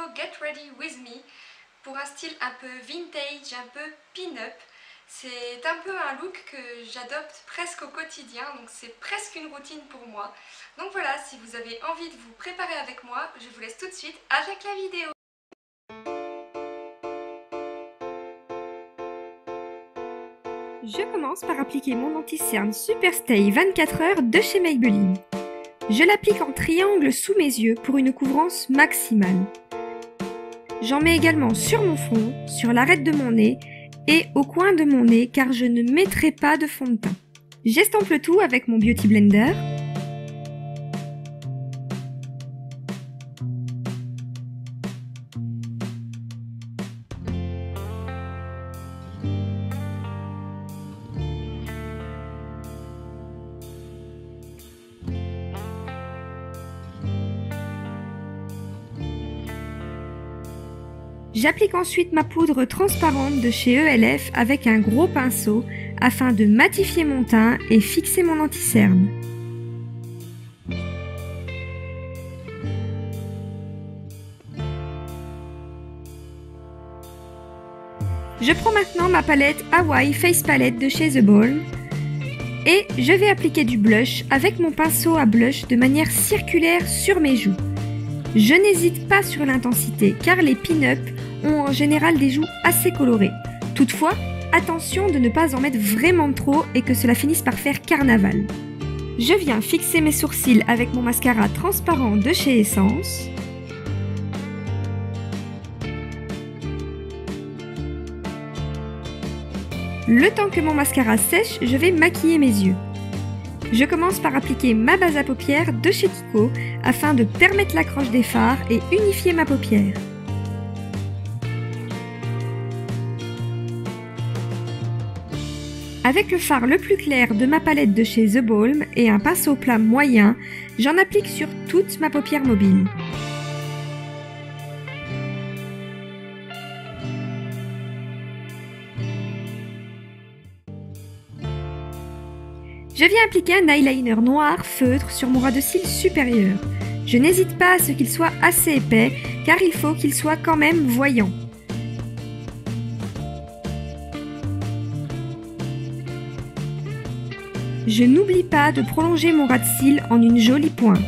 Get Ready With Me pour un style un peu vintage, un peu pin-up. C'est un peu un look que j'adopte presque au quotidien, donc c'est presque une routine pour moi. Donc voilà, si vous avez envie de vous préparer avec moi, je vous laisse tout de suite avec la vidéo. Je commence par appliquer mon anti-cerne Super Stay 24 heures de chez Maybelline. Je l'applique en triangle sous mes yeux pour une couvrance maximale. J'en mets également sur mon front, sur l'arête de mon nez et au coin de mon nez car je ne mettrai pas de fond de teint. J'estompe le tout avec mon Beauty Blender. J'applique ensuite ma poudre transparente de chez ELF avec un gros pinceau afin de matifier mon teint et fixer mon anti-cerne. Je prends maintenant ma palette Hawaii Face Palette de chez The Balm et je vais appliquer du blush avec mon pinceau à blush de manière circulaire sur mes joues. Je n'hésite pas sur l'intensité car les pin-up ont en général des joues assez colorées. Toutefois, attention de ne pas en mettre vraiment trop et que cela finisse par faire carnaval. Je viens fixer mes sourcils avec mon mascara transparent de chez Essence. Le temps que mon mascara sèche, je vais maquiller mes yeux. Je commence par appliquer ma base à paupières de chez Kiko afin de permettre l'accroche des fards et unifier ma paupière. Avec le fard le plus clair de ma palette de chez The Balm et un pinceau plat moyen, j'en applique sur toute ma paupière mobile. Je viens appliquer un eyeliner noir feutre sur mon ras de cils supérieur. Je n'hésite pas à ce qu'il soit assez épais car il faut qu'il soit quand même voyant. Je n'oublie pas de prolonger mon ras de cils en une jolie pointe.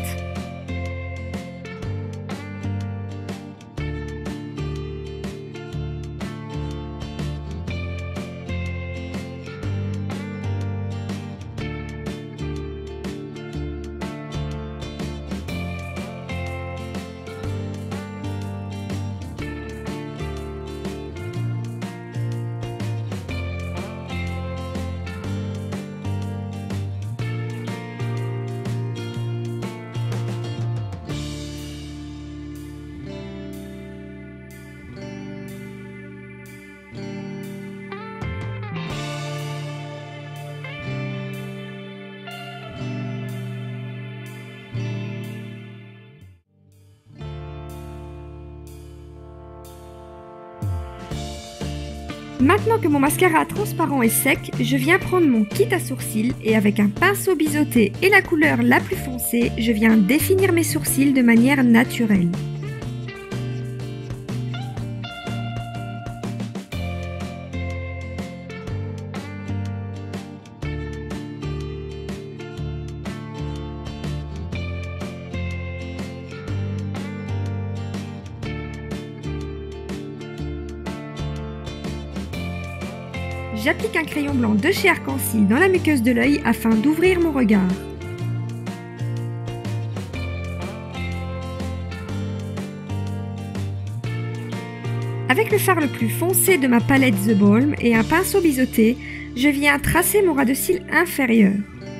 Maintenant que mon mascara transparent est sec, je viens prendre mon kit à sourcils et avec un pinceau biseauté et la couleur la plus foncée, je viens définir mes sourcils de manière naturelle. J'applique un crayon blanc de chez Arc-en-Ciel dans la muqueuse de l'œil afin d'ouvrir mon regard. Avec le fard le plus foncé de ma palette The Balm et un pinceau biseauté, je viens tracer mon ras de cils inférieur.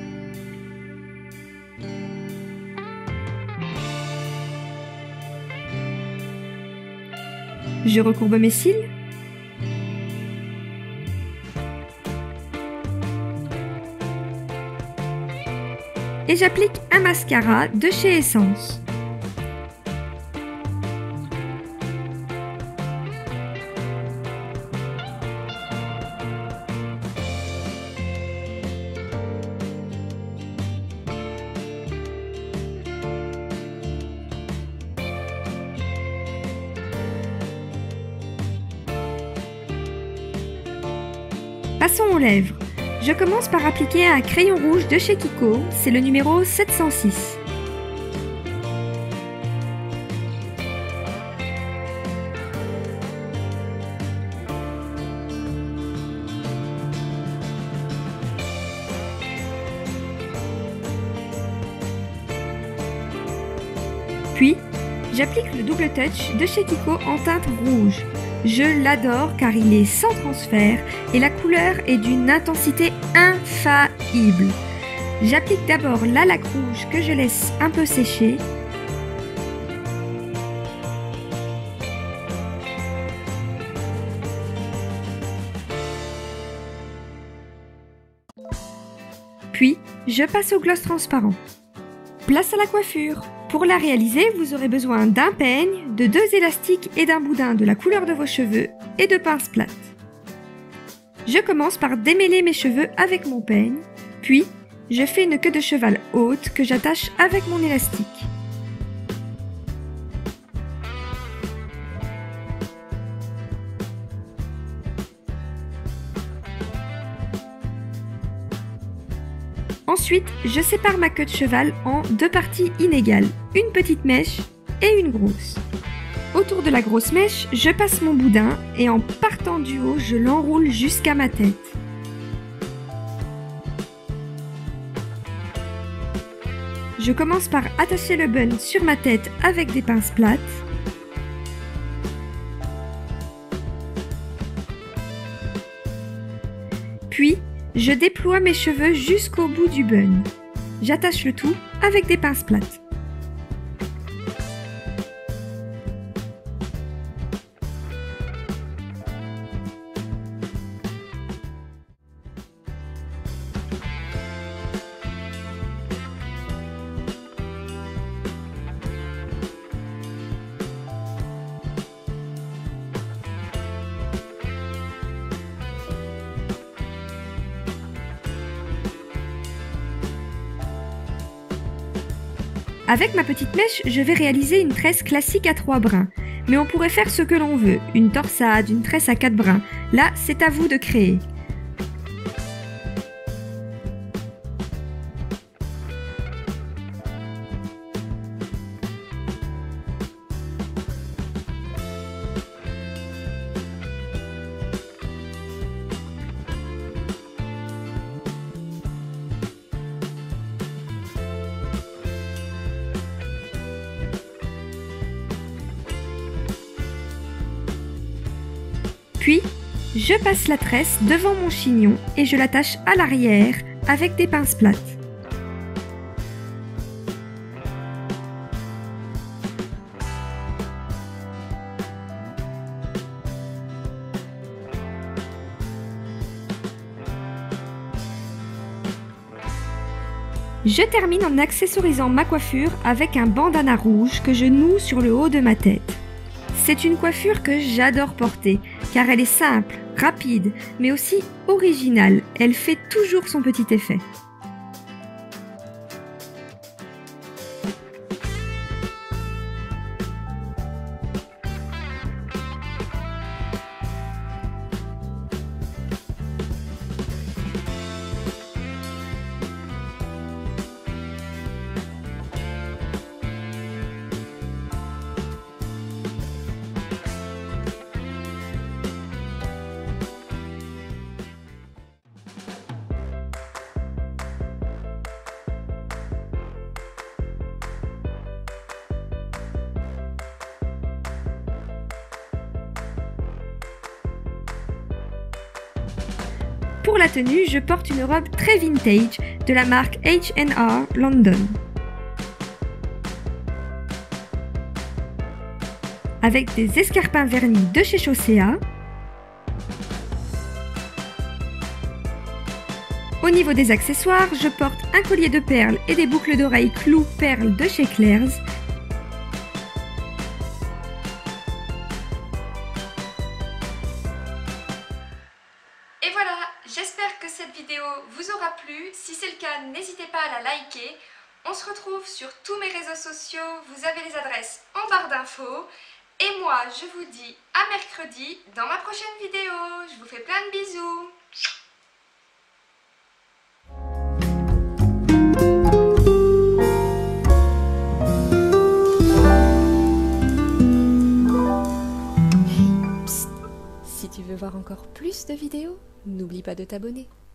Je recourbe mes cils. Et j'applique un mascara de chez Essence. Passons aux lèvres. Je commence par appliquer un crayon rouge de chez Kiko, c'est le numéro 706. Puis, j'applique le double touch de chez Kiko en teinte rouge. Je l'adore car il est sans transfert et la couleur est d'une intensité infaillible. J'applique d'abord la laque rouge que je laisse un peu sécher. Puis, je passe au gloss transparent. Place à la coiffure. Pour la réaliser, vous aurez besoin d'un peigne, de 2 élastiques et d'un boudin de la couleur de vos cheveux et de pinces plates. Je commence par démêler mes cheveux avec mon peigne, puis je fais une queue de cheval haute que j'attache avec mon élastique. Ensuite, je sépare ma queue de cheval en 2 parties inégales, une petite mèche et une grosse. Autour de la grosse mèche, je passe mon boudin et en partant du haut, je l'enroule jusqu'à ma tête. Je commence par attacher le bun sur ma tête avec des pinces plates. Puis, je déploie mes cheveux jusqu'au bout du bun. J'attache le tout avec des pinces plates. Avec ma petite mèche, je vais réaliser une tresse classique à 3 brins. Mais on pourrait faire ce que l'on veut, une torsade, une tresse à 4 brins. Là, c'est à vous de créer. Puis, je passe la tresse devant mon chignon et je l'attache à l'arrière avec des pinces plates. Je termine en accessorisant ma coiffure avec un bandana rouge que je noue sur le haut de ma tête. C'est une coiffure que j'adore porter, car elle est simple, rapide, mais aussi originale. Elle fait toujours son petit effet. Pour la tenue, je porte une robe très vintage de la marque H&R London. Avec des escarpins vernis de chez Chaussea. Au niveau des accessoires, je porte un collier de perles et des boucles d'oreilles clous perles de chez Claire's. Et voilà, j'espère que cette vidéo vous aura plu. Si c'est le cas, n'hésitez pas à la liker. On se retrouve sur tous mes réseaux sociaux, vous avez les adresses en barre d'infos. Et moi, je vous dis à mercredi dans ma prochaine vidéo. Je vous fais plein de bisous. cette vidéo, n'oublie pas de t'abonner.